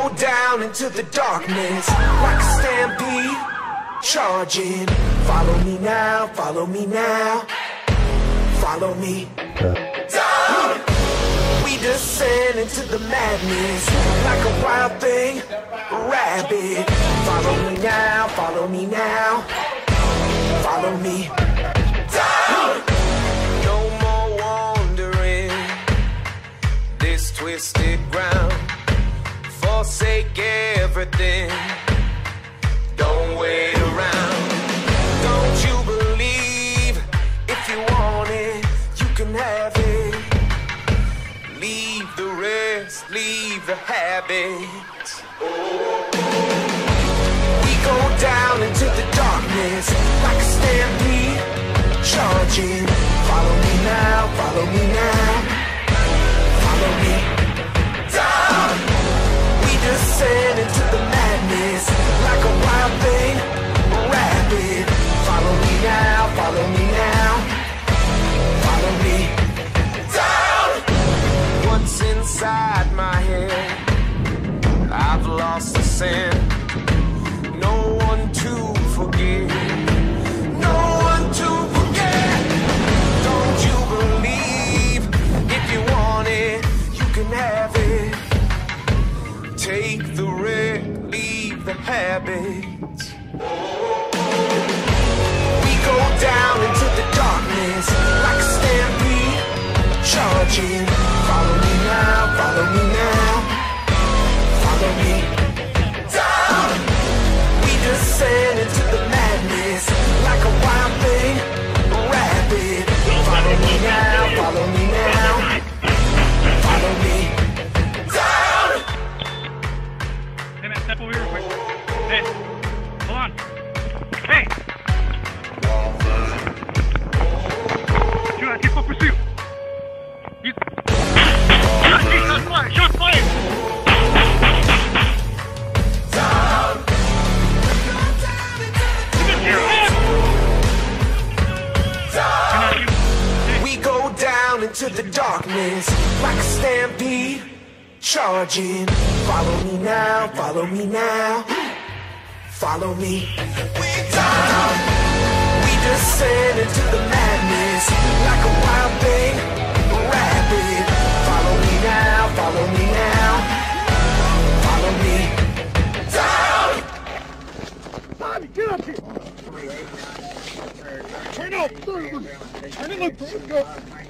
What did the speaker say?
go down into the darkness like a stampede, charging. Follow me now, follow me now, follow me. Down! We descend into the madness like a wild thing, a rabbit. Follow me now, follow me now, follow me. Down! No more wandering this twisted ground. Forsake everything, don't wait around. Don't you believe, if you want it, you can have it. Leave the rest, leave the habits. We go down into the darkness like a stampede, charging. Follow me now, follow me now, follow me. Down! Descend into the madness like a wild thing, a rabbit. Follow me now, follow me now, follow me. Down! What's inside my head? I've lost the scent. No one to forgive, no one to forget. Don't you believe, if you want it, you can have it. Take the red, leave the habits. We go down into the darkness like a stampede, charging. Follow me now, follow me now, follow me. Down! We descend into the madness like a wild thing, a rabbit. Follow me now, follow me now, follow me. Step over here real quick. Hey, hold on. Hey! Shoot, keep up pursuit. Shot fire! Shot fire! Down! Down! We go down into the darkness like a stampede, charging. Follow me now, follow me now, follow me. Down! We descend into the madness like a wild thing, a rabbit. Follow me now, follow me now, follow me. Down! Bobby, get up here! Turn up! Turn it, look! Go!